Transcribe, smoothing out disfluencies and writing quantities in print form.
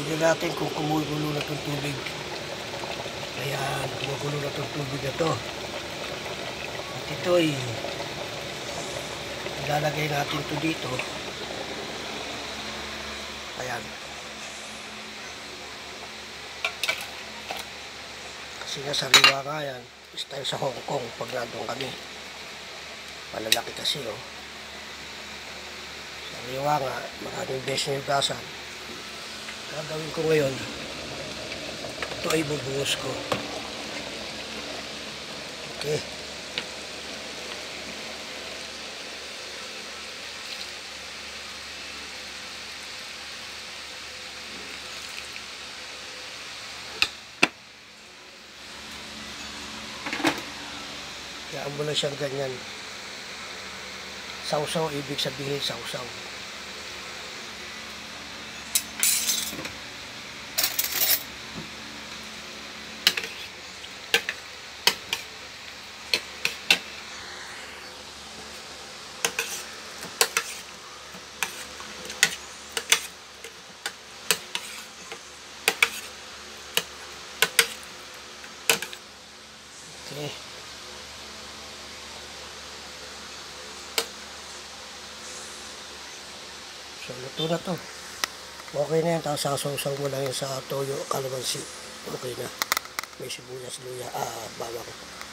tignan natin kung kumukulo na itong tubig. Ayan, kumukulo na itong tubig na ito. At ito'y ilalagay natin ito dito. Ayan. Kasi nasariwa nga yan. Style sa Hong Kong pag nandun kami. Malalaki kasi oh. Sariwa nga, maraming beses na yugasan. Gagawin ko ngayon, ito ay bubuhos ko. Okay. Kayaan mo lang siyang ganyan. Sausaw, ibig sabihin sausaw. Okay. So, luto na to. Okay na yan. Tapos sasawsaw mo lang yun sa toyo, kalamansi. Okay na. May sibuyas, luya, bawang.